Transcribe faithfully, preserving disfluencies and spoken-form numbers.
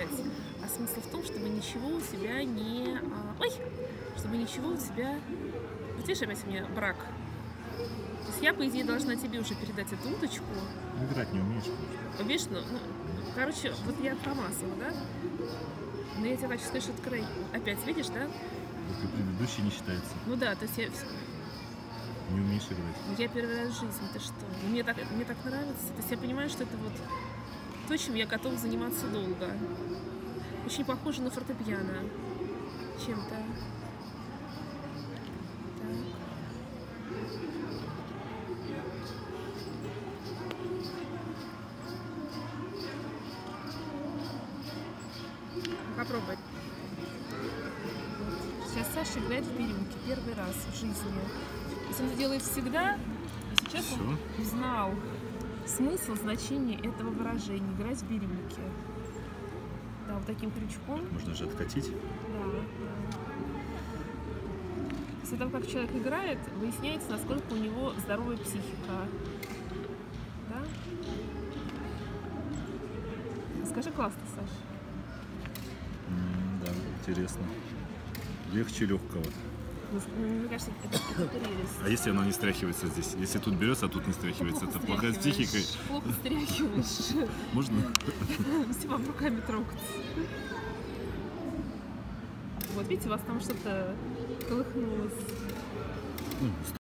опять. А смысл в том, чтобы ничего у тебя не... а, Ой! Чтобы ничего у тебя... Вот видишь, опять у меня брак. То есть я, по идее, должна тебе уже передать эту уточку. Играть не умеешь. Видишь, ну, ну, короче, вот я промазала, да? Но я тебе хочу сказать, что это край... Опять, видишь, да? Вот и предыдущий не считается. Ну да, то есть я... Не умеешь играть. Ну, я первый раз в жизни, ты что? Мне так, мне так нравится. То есть я понимаю, что это вот то, чем я готова заниматься долго. Очень похоже на фортепиано чем-то. Так. Попробуй. Сейчас Саша играет в бирюльки первый раз в жизни. Если он это делает всегда, и сейчас Всё. он узнал смысл, значение этого выражения — играть в бирюльки. Да, вот таким крючком. Можно же откатить. Да, да. После того, как человек играет, выясняется, насколько у него здоровая психика. Да? Скажи классно, Саша. М, да, интересно. Легче легкого. Ну, мне кажется, это, это прелесть. А если оно не стряхивается здесь? Если тут берется, а тут не стряхивается, это плохая с психикой. Плохо стряхиваешь. Можно? Все вам руками трогать. Вот видите, у вас там что-то колыхнулось.